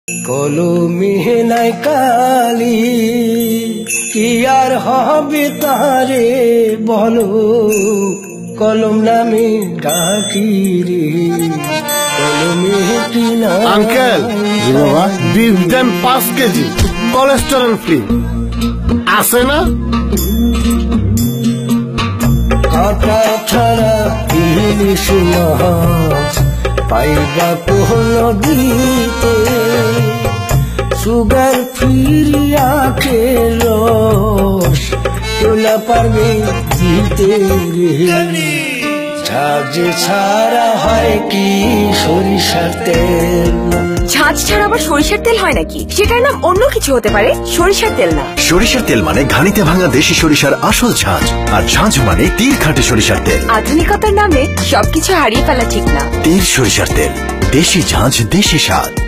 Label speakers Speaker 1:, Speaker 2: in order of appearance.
Speaker 1: কলমে নাই কালি কি আর হবে তারে বলো, কলম নামে ডাকি রে কলমে কি না।
Speaker 2: আঙ্কেল বিফ দেন 5 কেজি, কোলেস্টেরল ফ্রি আছে না?
Speaker 1: কাটা ছাড়া ইলিশ মাছ পাইবা কোন দিতে, সুগার ফিরিয়া রস তোলা পারবে দিতে রে। ঝাঁজ ছাড়া হয় কি সরিষার তেল।
Speaker 3: ঝাঁজ ছাড়া আবার সরিষার তেল হয় নাকি? সেটার নাম অন্য কিছু হতে পারে, সরিষার তেল না।
Speaker 4: সরিষার তেল মানে ঘানিতে ভাঙা দেশি সরিষার আসল ঝাঁজ, আর ঝাঁজ মানে তীর খাঁটি সরিষার তেল।
Speaker 3: আধুনিকতার নামে সবকিছু হারিয়ে ফেলা ঠিক না।
Speaker 4: তীর সরিষার তেল, দেশি ঝাঁজ, দেশি স্বাদ।